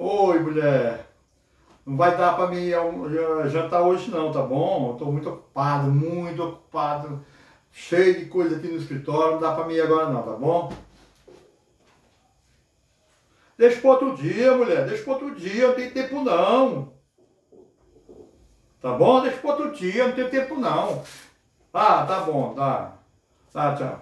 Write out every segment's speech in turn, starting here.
Oi, mulher. Não vai dar para mim jantar hoje não, tá bom? Estou muito ocupado, cheio de coisa aqui no escritório, não dá para mim ir agora não, tá bom? Deixa para outro dia, mulher, deixa para outro dia, não tem tempo não. Tá bom? Deixa para outro dia, não tem tempo não. Ah, tá bom, tá. Tá, tchau.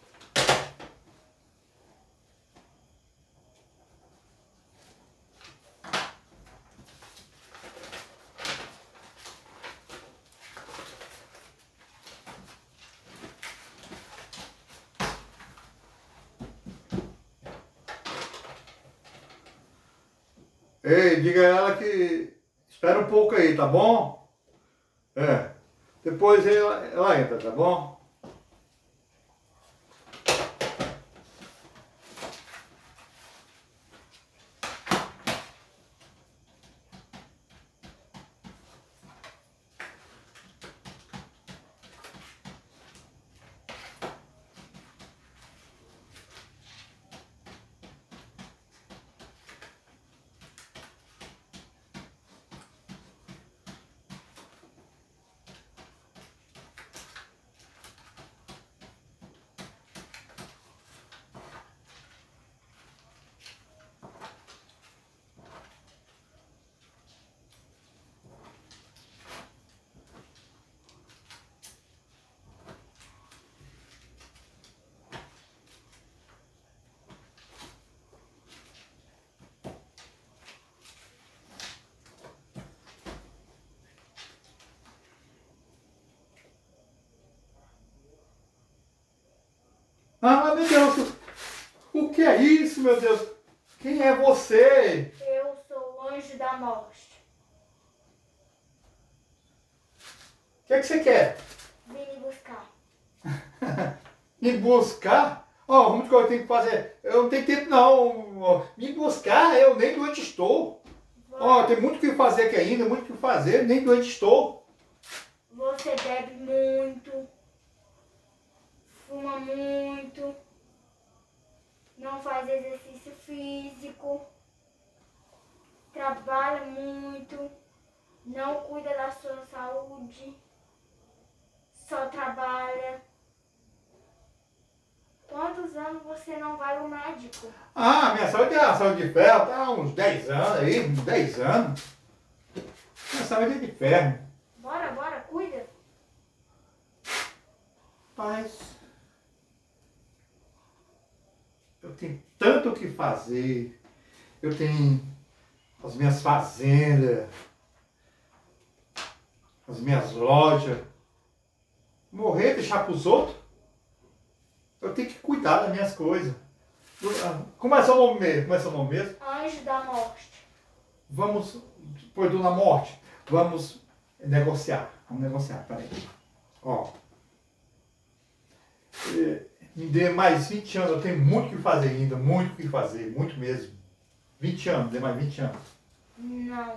Ei, diga a ela que espera um pouco aí, tá bom? É. Depois ela entra, tá bom? Ah, meu Deus, o que é isso, meu Deus? Quem é você? Eu sou o anjo da morte. O que é que você quer? Vim me buscar. Me buscar? Ó, muita coisa eu tenho que fazer. Eu não tenho tempo não. Ó, me buscar, eu nem doente estou. Ó, tem muito o que fazer aqui ainda, muito o que fazer, nem doente estou. Você bebe muito, fuma muito, não faz exercício físico, trabalha muito, não cuida da sua saúde, só trabalha. Quantos anos você não vai ao médico? Ah, minha saúde é a saúde de ferro, tá há uns 10 anos aí, uns 10 anos. Minha saúde é de ferro. Bora, cuida. Mas eu tenho tanto o que fazer. Eu tenho as minhas fazendas, as minhas lojas. Morrer, deixar para os outros. Eu tenho que cuidar das minhas coisas. Como é seu nome mesmo? Como é seu nome mesmo? Anjo da morte. Vamos, depois do na morte, vamos negociar. Vamos negociar, peraí. Ó. Me dê mais 20 anos, eu tenho muito o que fazer ainda, muito o que fazer, muito mesmo. 20 anos, dê mais 20 anos. Não.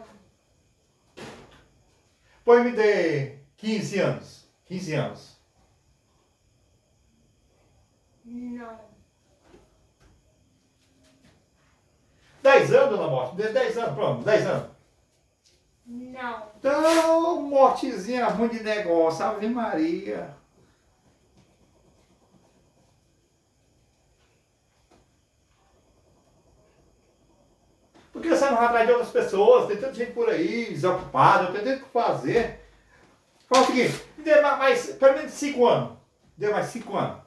Depois me dê 15 anos. 15 anos. Não. 10 anos, dona Morte, me dê 10 anos, pronto, 10 anos. Não. Então, mortezinha ruim de negócio, Ave Maria. Por que você não vai atrás de outras pessoas? Tem tanta gente por aí, desocupada, eu tenho tanto o que fazer. Fala o seguinte, me dê mais, pelo menos 5 anos. Me dê mais 5 anos.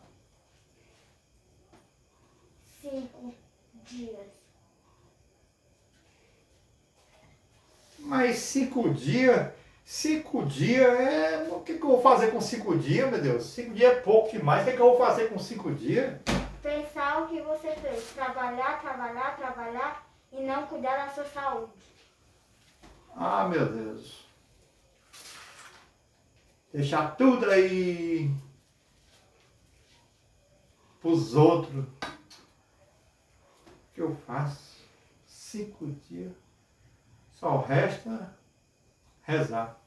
5 dias. Mais 5 dias? 5 dias é... O que eu vou fazer com 5 dias, meu Deus? 5 dias é pouco demais. O que eu vou fazer com 5 dias? Pensar o que você fez. Trabalhar e não cuidar da sua saúde. Ah, meu Deus. Deixar tudo aí pros outros. O que eu faço? 5 dias. Só resta rezar.